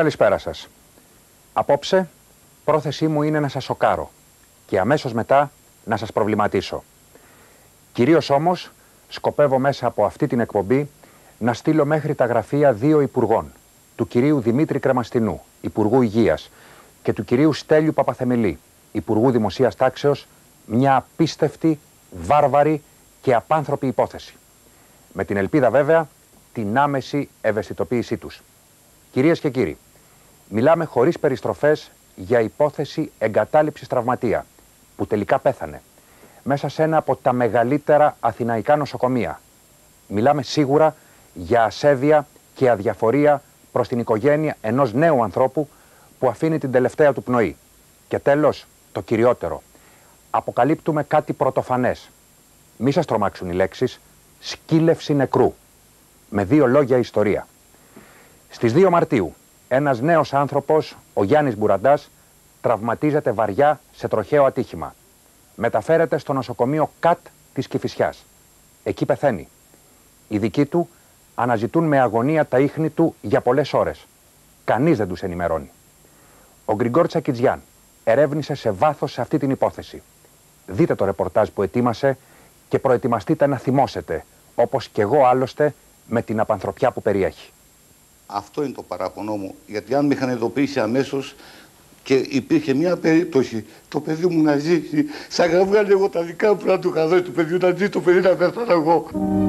Καλησπέρα σας. Απόψε, πρόθεσή μου είναι να σας σοκάρω και αμέσως μετά να σας προβληματίσω. Κυρίως όμως, σκοπεύω μέσα από αυτή την εκπομπή να στείλω μέχρι τα γραφεία δύο υπουργών, του κυρίου Δημήτρη Κρεμαστινού, Υπουργού Υγείας, και του κυρίου Στέλιου Παπαθεμιλή, Υπουργού Δημοσίας Τάξεως, μια απίστευτη, βάρβαρη και απάνθρωπη υπόθεση. Με την ελπίδα βέβαια την άμεση ευαισθητοποίησή τους. Κυρίες και κύριοι, μιλάμε χωρίς περιστροφές για υπόθεση εγκατάλειψης τραυματία, που τελικά πέθανε μέσα σε ένα από τα μεγαλύτερα αθηναϊκά νοσοκομεία. Μιλάμε σίγουρα για ασέβεια και αδιαφορία προς την οικογένεια ενός νέου ανθρώπου που αφήνει την τελευταία του πνοή. Και τέλος, το κυριότερο, αποκαλύπτουμε κάτι πρωτοφανές. Μη σας τρομάξουν οι λέξεις, σκύλευση νεκρού. Με δύο λόγια ιστορία. Στις 2 Μαρτίου, ένας νέος άνθρωπος, ο Γιάννης Μπουραντάς, τραυματίζεται βαριά σε τροχαίο ατύχημα. Μεταφέρεται στο νοσοκομείο ΚΑΤ της Κηφισιάς. Εκεί πεθαίνει. Οι δικοί του αναζητούν με αγωνία τα ίχνη του για πολλές ώρες. Κανείς δεν τους ενημερώνει. Ο Γκριγκόρ Τσακιτζιάν ερεύνησε σε βάθος σε αυτή την υπόθεση. Δείτε το ρεπορτάζ που ετοίμασε και προετοιμαστείτε να θυμώσετε, όπως και εγώ άλλωστε, με την απανθρωπιά που περιέχει. Αυτό είναι το παράπονο μου, γιατί αν με είχαν ειδοποιήσει αμέσως και υπήρχε μια περίπτωση το παιδί μου να ζήσει, σαν να βγάλει εγώ τα δικά μου να του είχα δώσει του παιδιού να ζήσει, το παιδί να πέθανα εγώ.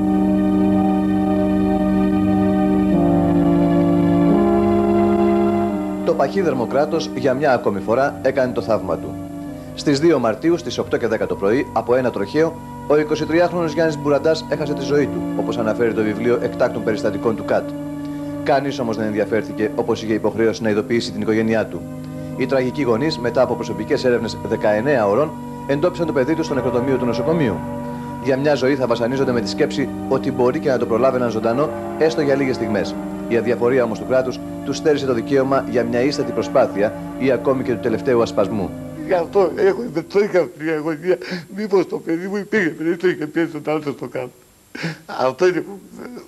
Το παχύδερμο κράτος για μια ακόμη φορά έκανε το θαύμα του. Στις 2 Μαρτίου στις 8 και 10 το πρωί, από ένα τροχαίο, ο 23χρονος Γιάννης Μπουραντάς έχασε τη ζωή του, όπως αναφέρει το βιβλίο εκτάκτων περιστατικών του ΚΑΤ. Κανείς όμως δεν ενδιαφέρθηκε, όπως είχε υποχρέωση να ειδοποιήσει την οικογένειά του. Οι τραγικοί γονείς, μετά από προσωπικές έρευνες 19 ώρων, εντόπισαν το παιδί του στο νεκροτομείο του νοσοκομείου. Για μια ζωή θα βασανίζονται με τη σκέψη ότι μπορεί και να το προλάβαιναν ζωντανό, έστω για λίγες στιγμές. Η αδιαφορία όμως του κράτους τους στέρισε το δικαίωμα για μια ίστατη προσπάθεια ή ακόμη και του τελευταίου ασπασμού. Γι' αυτό έχω υπερτρόικα αυτή η αγωνία. Μήπως το παιδί μου υπήρχε, παιδί το είχε πιέσει τον άλλο στο κάτω. Αυτό είναι που.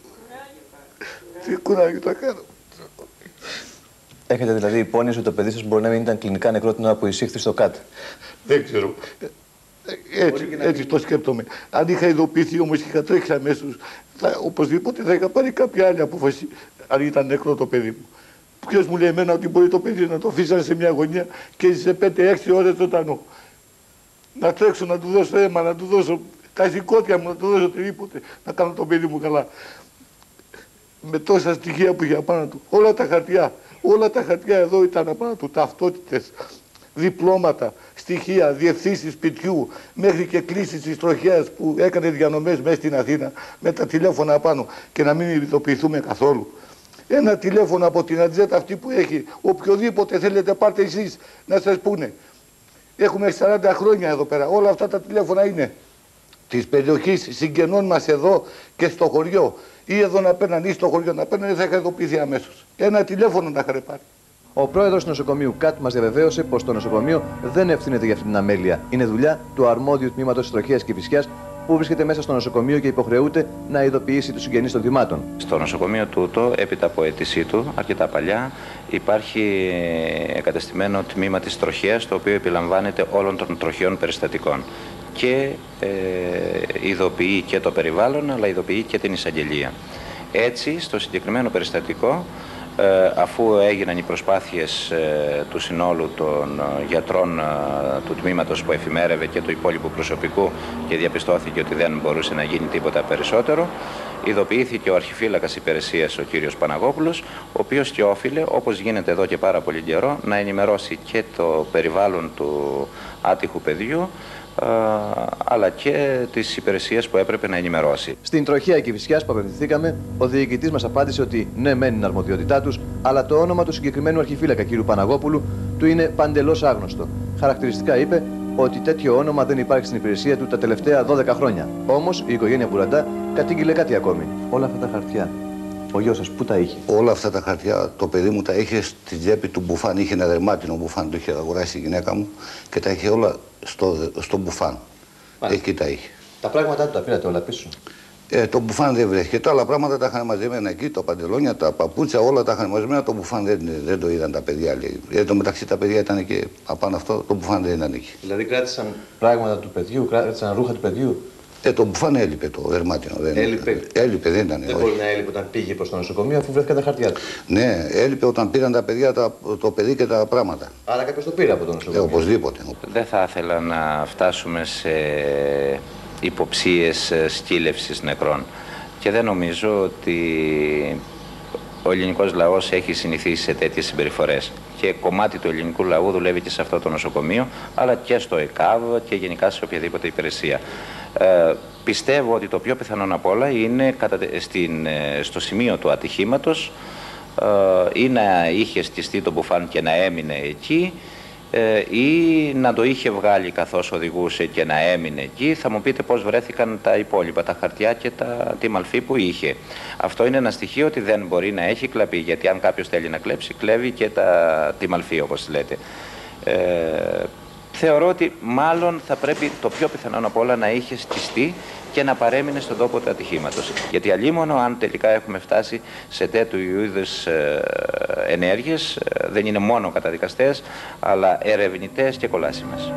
Τι κουράγιο το κάνω. Έχετε δηλαδή υπόνοιαση ότι το παιδί σας μπορεί να μην ήταν κλινικά νεκρό την ώρα που εισήχθη στο ΚΑΤ? Δεν ξέρω. Έτσι το σκέπτομαι. Αν είχα ειδοποιηθεί όμως και είχα τρέξει αμέσως, οπωσδήποτε θα είχα πάρει κάποια άλλη απόφαση, αν ήταν νεκρό το παιδί μου. Ποιος μου λέει εμένα ότι μπορεί το παιδί να το αφήσανε σε μια γωνία και σε 5-6 ώρες ζωντανό. Να τρέξω, να του δώσω αίμα, να του δώσω τα σηκώτια μου, να του δώσω οτιδήποτε, να κάνω το παιδί μου καλά. Με τόσα στοιχεία που είχε απάνω του. Όλα τα χαρτιά εδώ ήταν απάνω του. Ταυτότητες, διπλώματα, στοιχεία, διευθύνσεις σπιτιού, μέχρι και κλήσεις της τροχέας που έκανε διανομές μέσα στην Αθήνα με τα τηλέφωνα απάνω και να μην ειδοποιηθούμε καθόλου. Ένα τηλέφωνο από την ατζέτα αυτή που έχει, οποιοδήποτε θέλετε πάρτε εσείς να σας πούνε. Έχουμε 40 χρόνια εδώ πέρα, όλα αυτά τα τηλέφωνα είναι της περιοχής συγγενών μας εδώ και στο χωριό. Ή εδώ να παίρναν ή στο χωριό να παίρναν, θα είχα ειδοποιηθεί αμέσως. Ένα τηλέφωνο να είχα πάρει. Ο πρόεδρος του νοσοκομείου ΚΑΤ μας διαβεβαίωσε πως το νοσοκομείο δεν ευθύνεται για αυτή την αμέλεια. Είναι δουλειά του αρμόδιου τμήματος της τροχέας Κηφισιάς που βρίσκεται μέσα στο νοσοκομείο και υποχρεούται να ειδοποιήσει τους συγγενείς των θυμάτων. Στο νοσοκομείο τούτο, έπειτα από αίτησή του, αρκετά παλιά, υπάρχει εγκατεστημένο τμήμα της τροχέας, το οποίο επιλαμβάνεται όλων των τροχαίων περιστατικών. Και ειδοποιεί και το περιβάλλον, αλλά ειδοποιεί και την εισαγγελία. Έτσι, στο συγκεκριμένο περιστατικό, αφού έγιναν οι προσπάθειες του συνόλου των γιατρών του τμήματος που εφημέρευε και του υπόλοιπου προσωπικού και διαπιστώθηκε ότι δεν μπορούσε να γίνει τίποτα περισσότερο, ειδοποιήθηκε ο αρχιφύλακας υπηρεσίας, ο κύριος Παναγόπουλος, ο οποίος και όφιλε, όπως γίνεται εδώ και πάρα πολύ καιρό, να ενημερώσει και το περιβάλλον του άτυχου παιδιού, αλλά και τις υπηρεσίες που έπρεπε να ενημερώσει. Στην τροχαία Κηφισιάς που απευθυνθήκαμε, ο διοικητής μας απάντησε ότι ναι, μεν είναι αρμοδιότητά τους, αλλά το όνομα του συγκεκριμένου αρχιφύλακα κ. Παναγόπουλου του είναι παντελώς άγνωστο. Χαρακτηριστικά είπε ότι τέτοιο όνομα δεν υπάρχει στην υπηρεσία του τα τελευταία 12 χρόνια. Όμως η οικογένεια Μπουραντά κατήγγειλε κάτι ακόμη. Όλα αυτά τα χαρτιά, ο γιος σας πού τα είχε? Όλα αυτά τα χαρτιά το παιδί μου τα είχε στη τσέπη του μπουφάν. Είχε ένα δερμάτινο μπουφάν, το είχε αγοράσει η γυναίκα μου και τα είχε όλα στο μπουφάν. Εκεί τα είχε. Τα πράγματά του τα πήρατε όλα πίσω? Το μπουφάν δεν βρέθηκε. Τα άλλα πράγματα τα είχαν μαζεμένα εκεί, τα παντελόνια, τα παπούτσα, όλα τα είχαν μαζεμένα. Το μπουφάν δεν το είδαν τα παιδιά. Το μεταξύ τα παιδιά ήταν και απάνω αυτό, το μπουφάν δεν ήταν εκεί. Δηλαδή κράτησαν πράγματα του παιδιού, κράτησαν ρούχα του παιδιού. Το μπουφάν έλειπε, το δερμάτινο. Έλειπε, δεν ήταν. Δεν μπορεί να έλειπε όταν πήγε προς το νοσοκομείο αφού βρέθηκαν τα χαρτιά του. Ναι, έλειπε όταν πήραν τα παιδιά το παιδί και τα πράγματα. Άρα κάποιος το πήρε από το νοσοκομείο. Οπωσδήποτε. Δεν θα ήθελα να φτάσουμε σε υποψίες σκύλευσης νεκρών. Και δεν νομίζω ότι ο ελληνικός λαός έχει συνηθίσει σε τέτοιες συμπεριφορές. Και κομμάτι του ελληνικού λαού δουλεύει και σε αυτό το νοσοκομείο, αλλά και στο ΕΚΑΒ και γενικά σε οποιαδήποτε υπηρεσία. Πιστεύω ότι το πιο πιθανό απ' όλα είναι στο σημείο του ατυχήματος ή να είχε στιστεί το μπουφάν και να έμεινε εκεί, ή να το είχε βγάλει καθώς οδηγούσε και να έμεινε εκεί. Θα μου πείτε πώς βρέθηκαν τα υπόλοιπα, τα χαρτιά και τη μαλφή που είχε. Αυτό είναι ένα στοιχείο ότι δεν μπορεί να έχει κλαπεί, γιατί αν κάποιος θέλει να κλέψει, κλέβει και τη μαλφή, όπως λέτε. Θεωρώ ότι μάλλον θα πρέπει το πιο πιθανό απ' όλα να είχε σκιστεί και να παρέμεινε στον τόπο του ατυχήματος. Γιατί αλλήμωνο αν τελικά έχουμε φτάσει σε τέτοιου είδους ενέργειες, δεν είναι μόνο καταδικαστές, αλλά ερευνητές και κολάσιμες.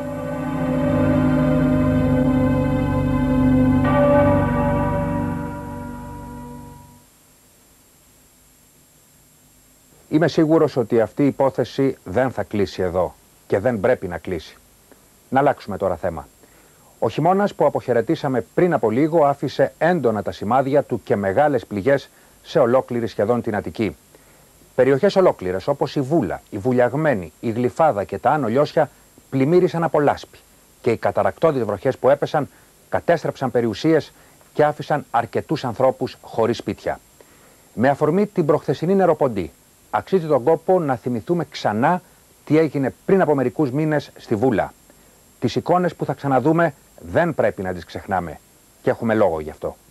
Είμαι σίγουρος ότι αυτή η υπόθεση δεν θα κλείσει εδώ και δεν πρέπει να κλείσει. Να αλλάξουμε τώρα θέμα. Ο χειμώνας που αποχαιρετήσαμε πριν από λίγο άφησε έντονα τα σημάδια του και μεγάλες πληγές σε ολόκληρη σχεδόν την Αττική. Περιοχές ολόκληρες όπως η Βούλα, η Βουλιαγμένη, η Γλυφάδα και τα Άνω Λιώσια πλημμύρισαν από λάσπη και οι καταρρακτώδεις βροχές που έπεσαν κατέστρεψαν περιουσίες και άφησαν αρκετούς ανθρώπους χωρίς σπίτια. Με αφορμή την προχθεσινή νεροποντή, αξίζει τον κόπο να θυμηθούμε ξανά τι έγινε πριν από μερικούς μήνες στη Βούλα. Τις εικόνες που θα ξαναδούμε δεν πρέπει να τις ξεχνάμε και έχουμε λόγο γι' αυτό.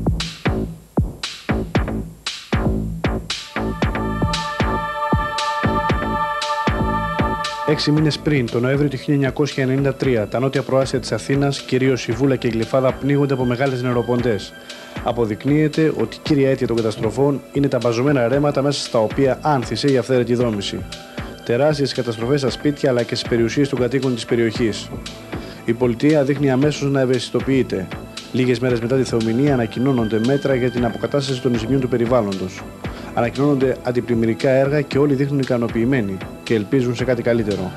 Έξι μήνες πριν, τον Νοέμβριο του 1993, τα νότια προάστια της Αθήνας, κυρίως η Βούλα και η Γλυφάδα, πνίγονται από μεγάλες νεροποντές. Αποδεικνύεται ότι κύρια αίτια των καταστροφών είναι τα μπαζωμένα ρέματα μέσα στα οποία άνθησε η αυθαίρετη δόμηση. Τεράστιες καταστροφές στα σπίτια αλλά και στις περιουσίες των κατοίκων της περιοχής. Η πολιτεία δείχνει αμέσως να ευαισθητοποιείται. Λίγες μέρες μετά τη θεομηνία ανακοινώνονται μέτρα για την αποκατάσταση των ζημιών του περιβάλλοντος. Ανακοινώνονται αντιπλημμυρικά έργα και όλοι δείχνουν ικανοποιημένοι και ελπίζουν σε κάτι καλύτερο.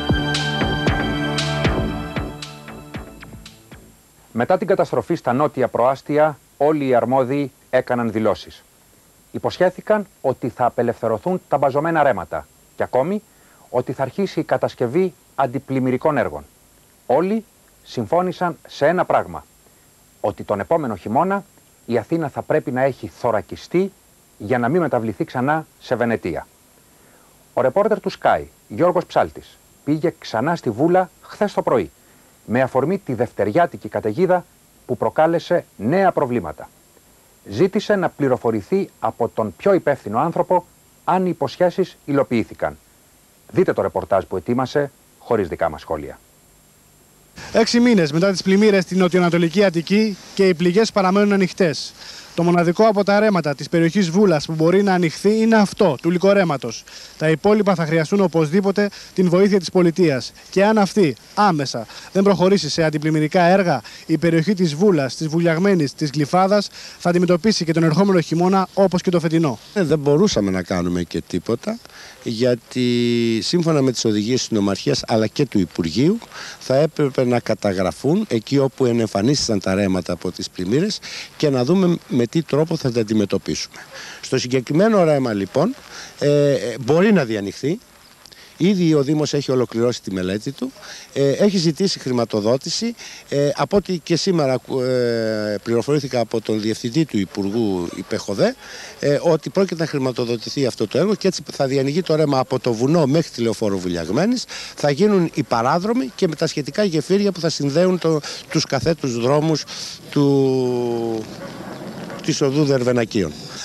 Μετά την καταστροφή στα νότια προάστια, όλοι οι αρμόδιοι έκαναν δηλώσεις. Υποσχέθηκαν ότι θα απελευθερωθούν τα μπαζωμένα ρέματα και ακόμη ότι θα αρχίσει η κατασκευή αντιπλημμυρικών έργων. Όλοι συμφώνησαν σε ένα πράγμα, ότι τον επόμενο χειμώνα η Αθήνα θα πρέπει να έχει θωρακιστεί για να μην μεταβληθεί ξανά σε Βενετία. Ο ρεπόρτερ του Sky, Γιώργος Ψάλτης, πήγε ξανά στη Βούλα χθες το πρωί, με αφορμή τη δευτεριάτικη καταιγίδα που προκάλεσε νέα προβλήματα. Ζήτησε να πληροφορηθεί από τον πιο υπεύθυνο άνθρωπο αν οι υποσχέσεις υλοποιήθηκαν. Δείτε το ρεπορτάζ που ετοίμασε χωρίς δικά μας σχόλια. 6 μήνες μετά τις πλημμύρες στην νοτιοανατολική Αττική και οι πληγές παραμένουν ανοιχτές. Το μοναδικό από τα ρέματα της περιοχής Βούλας που μπορεί να ανοιχθεί είναι αυτό, του λυκορέματος. Τα υπόλοιπα θα χρειαστούν οπωσδήποτε την βοήθεια της πολιτείας. Και αν αυτή άμεσα δεν προχωρήσει σε αντιπλημμυρικά έργα, η περιοχή της Βούλας, της Βουλιαγμένης, της Γλυφάδας θα αντιμετωπίσει και τον ερχόμενο χειμώνα όπως και το φετινό. Δεν μπορούσαμε να κάνουμε και τίποτα, γιατί σύμφωνα με τις οδηγίες της Νομαρχίας αλλά και του Υπουργείου θα έπρεπε να καταγραφούν εκεί όπου εμφανίστηκαν τα ρέματα από τις πλημμύρες και να δούμε με τι τρόπο θα τα αντιμετωπίσουμε. Στο συγκεκριμένο ρέμα λοιπόν μπορεί να διανοιχθεί. Ήδη ο Δήμος έχει ολοκληρώσει τη μελέτη του, έχει ζητήσει χρηματοδότηση. Από ό,τι και σήμερα πληροφορήθηκα από τον Διευθυντή του Υπουργού Υπεχοδέ ότι πρόκειται να χρηματοδοτηθεί αυτό το έργο και έτσι θα διανοιγεί το ρέμα από το βουνό μέχρι τη λεωφόρο Βουλιαγμένης. Θα γίνουν οι παράδρομοι και με τα σχετικά γεφύρια που θα συνδέουν τους καθέτους δρόμους της οδού Δερβενακίων.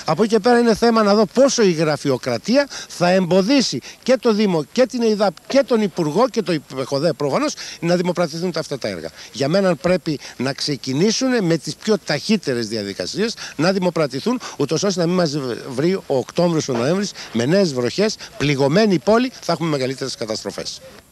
Από εκεί και πέρα είναι θέμα να δω πόσο η γραφειοκρατία θα εμποδίσει και το Δήμο και την ΕΙΔΑΠ και τον Υπουργό και το ΕΧΟΔΕ προφανώς να δημοπρατηθούν αυτά τα έργα. Για μένα πρέπει να ξεκινήσουν με τις πιο ταχύτερες διαδικασίες να δημοπρατηθούν, ούτως ώστε να μην μας βρει ο Οκτώβριος, ο Νοέμβρης με νέες βροχές, πληγωμένη πόλη, θα έχουμε μεγαλύτερες καταστροφές.